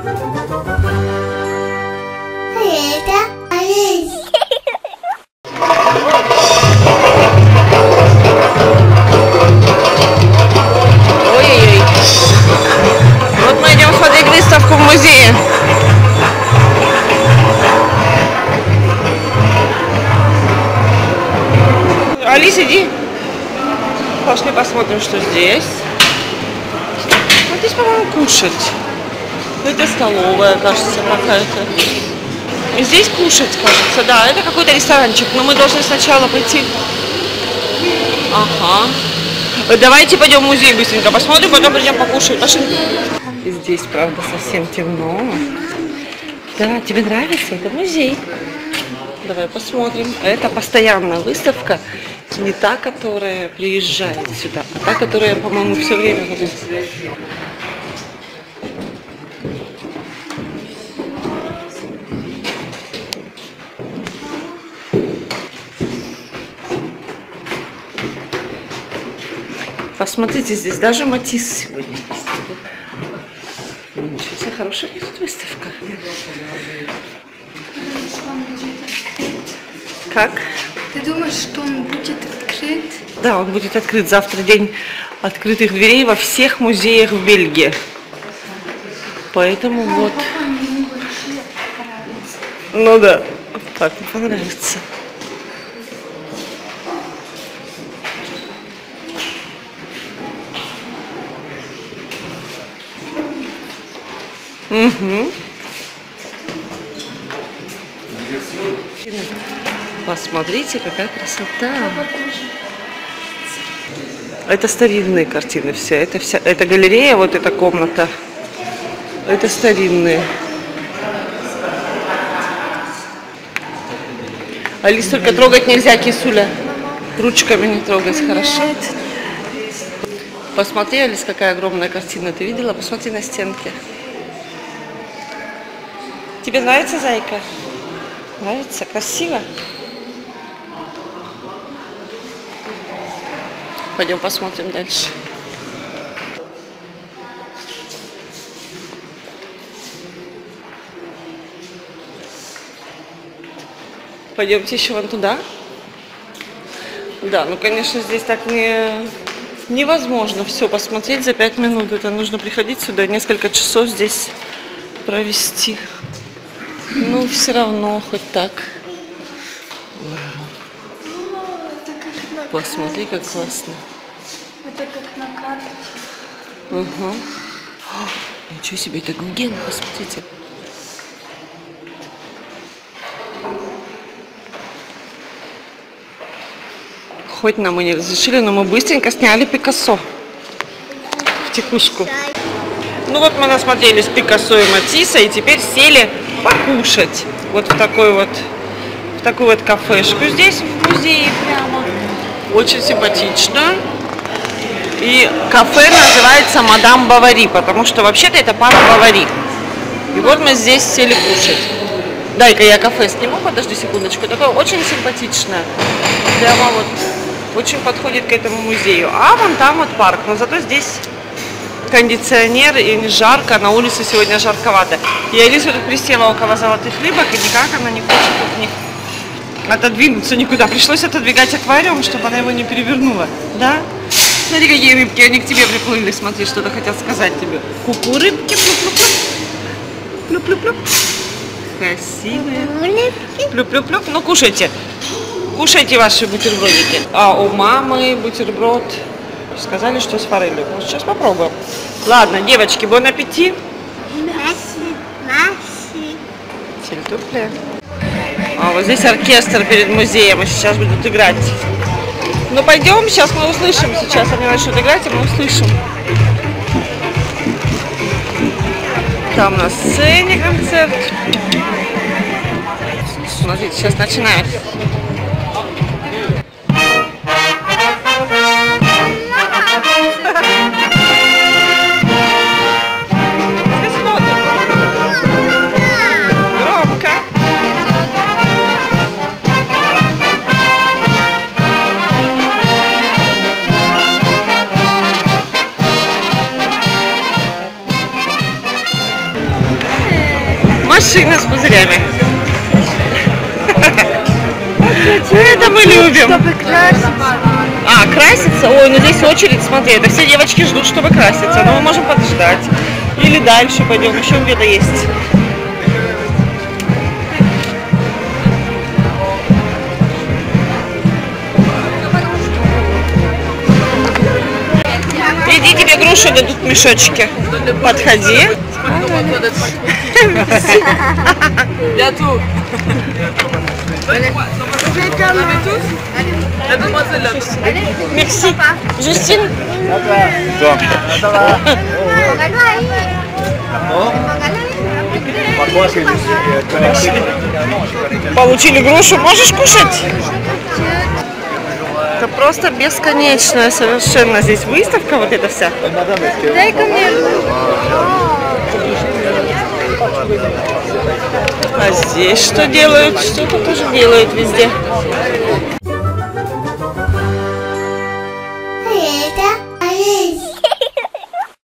Ой-ой-ой. Вот мы идем смотреть выставку в музее. Алис, иди. Пошли посмотрим, что здесь. Вот здесь, по-моему, кушать. Это столовая, кажется, какая-то. И здесь кушать, кажется, да. Это какой-то ресторанчик, но мы должны сначала пойти. Ага. Давайте пойдем в музей быстренько посмотрим, потом придем покушать. Пошли. Здесь, правда, совсем темно. Да, тебе нравится? Это музей. Давай посмотрим. Это постоянная выставка. Не та, которая приезжает сюда, а та, которая, по-моему, все время ходит. Посмотрите, здесь даже Матисс сегодня есть. Ничего себе, хорошая тут выставка. Как? Ты думаешь, что он будет открыт? Да, он будет открыт. Завтра день открытых дверей во всех музеях в Бельгии. Поэтому вот. Ну да, так мне понравится. Угу. Посмотрите, какая красота. Это старинные картины все. Это галерея, вот эта комната. Это старинные. Алис, только трогать нельзя, кисуля. Ручками не трогать, хорошо? Посмотри, Алис, какая огромная картина. Ты видела? Посмотри на стенки. Тебе нравится, зайка? Нравится? Красиво? Пойдем посмотрим дальше. Пойдемте еще вон туда. Да, ну конечно здесь так невозможно все посмотреть за 5 минут. Это нужно приходить сюда, несколько часов здесь провести. Ну все равно хоть так. Посмотри, как классно. Это как на карточке. Угу. Ничего себе, это Гуген, посмотрите. Хоть нам и не разрешили, но мы быстренько сняли Пикассо в текушку. Ну вот мы насмотрелись Пикассо и Матисса, и теперь сели покушать. Вот в такую вот кафешку здесь в музее прямо. Очень симпатично. И кафе называется Мадам Бавари, потому что вообще-то это пан Бавари. И вот мы здесь сели кушать. Дай-ка я кафе сниму, подожди секундочку. Такое очень симпатичное. Прямо вот очень подходит к этому музею. А вон там вот парк. Но зато здесь кондиционер и не жарко. На улице сегодня жарковато. И Алиса тут присела около золотых рыбок, и никак она не хочет от них отодвинуться никуда. Пришлось отодвигать аквариум, чтобы она его не перевернула. Да? Смотри, какие рыбки, они к тебе приплыли. Смотри, что-то хотят сказать тебе. Ку-ку, рыбки, плюп-плюп-плюп. Плюп-плюп-плюп. Красивые. Плюп-плюп-плюп. Ну, кушайте. Кушайте ваши бутербродики. А у мамы бутерброд. Сказали, что с форелью. Ну, сейчас попробуем. Ладно, девочки, бон аппетит. Сельтупле. А вот здесь оркестр перед музеем, и сейчас будут играть. Ну пойдем, сейчас мы услышим. Сейчас они начнут играть, и мы услышим. Там на сцене концерт. Смотрите, сейчас начинают. машина с пузырями. Это мы любим. Чтобы краситься. А, краситься? Ой, ну здесь очередь, смотри, это все девочки ждут, чтобы краситься. Но мы можем подождать. Или дальше пойдем, еще где-то есть. Иди, тебе грушу дадут в мешочке. Подходи. Merci. Justine. Получили грушу. Можешь кушать? Это просто бесконечная совершенно здесь выставка, вот эта вся. Дай-ка мне. А здесь что делают? Что-то тоже делают везде.